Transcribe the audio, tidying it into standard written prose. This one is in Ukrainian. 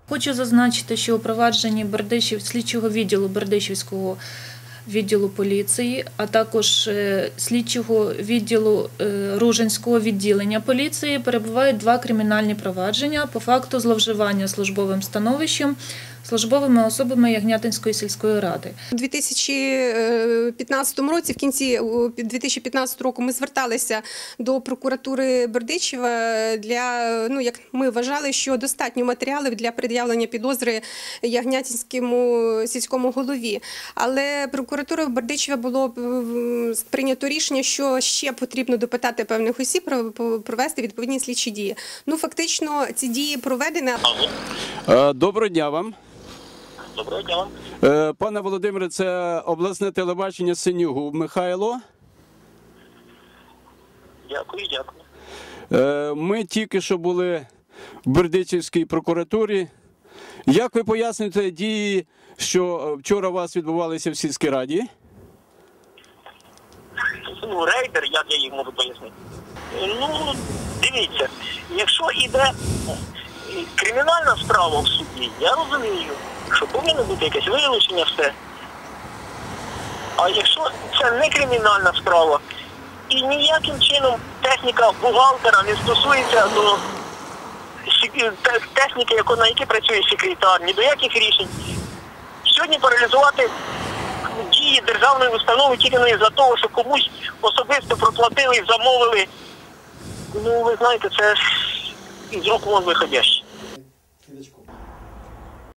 Хочу зазначити, що у провадженні слідчого відділу Бердичівського відділу поліції, а також слідчого відділу Ружинського відділення поліції перебувають 2 кримінальні провадження по факту зловживання службовим становищем службовими особами Ягнятинської сільської ради. У 2015 році, в кінці 2015 року, ми зверталися до прокуратури Бердичева як ми вважали, що достатньо матеріалів для пред'явлення підозри Ягнятинському сільському голові. Але прокуратура Бердичева було прийнято рішення, що ще потрібно допитати певних осіб, провести відповідні слідчі дії. Фактично, ці дії проведені. Доброго дня вам. Доброго дня вам. Пане Володимире, це обласне телебачення Синюгуб Михайло. Дякую, дякую. Ми тільки що були в Бердичівській прокуратурі. Як ви поясните дії, що вчора у вас відбувалися в сільській раді? Рейдер, як я їх можу пояснити? Дивіться, якщо йде кримінальна справа в суді, я розумію, що повинно бути якесь вилучення все. А якщо це не кримінальна справа, і ніяким чином техніка бухгалтера не стосується до техніки, на якій працює секретар, ні до яких рішень. Сьогодні паралізувати дії державної установи тільки за того, що комусь особисто проплатили і замовили, ви знаєте, це з рук вон виходяще.